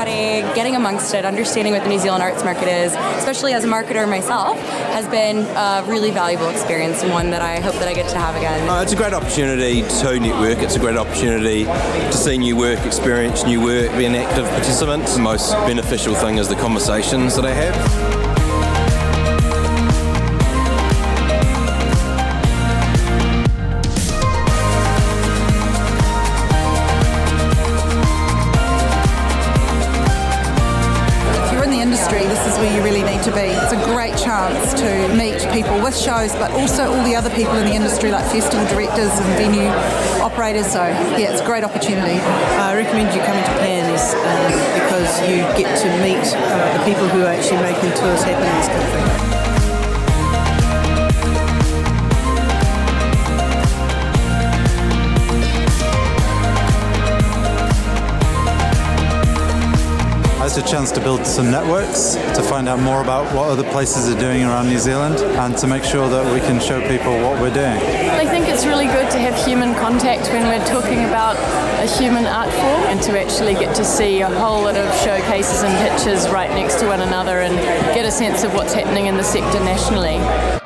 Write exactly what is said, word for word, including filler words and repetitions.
everybody, getting amongst it, understanding what the New Zealand arts market is, especially as a marketer myself, has been a really valuable experience and one that I hope that I get to have again. Uh, it's a great opportunity to network, it's a great opportunity to see new work, experience new work, be an active participant. The most beneficial thing is the conversations that I have. Industry, this is where you really need to be. It's a great chance to meet people with shows, but also all the other people in the industry like festival directors and venue operators, so yeah, it's a great opportunity. I recommend you coming to Pan's um, because you get to meet uh, the people who are actually making tours happen in this country. It's a chance to build some networks, to find out more about what other places are doing around New Zealand, and to make sure that we can show people what we're doing. I think it's really good to have human contact when we're talking about a human art form, and to actually get to see a whole lot of showcases and pictures right next to one another and get a sense of what's happening in the sector nationally.